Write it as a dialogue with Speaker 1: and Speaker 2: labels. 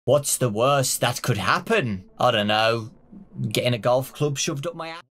Speaker 1: What's the worst that could happen? I don't know. Getting a golf club shoved up my ass?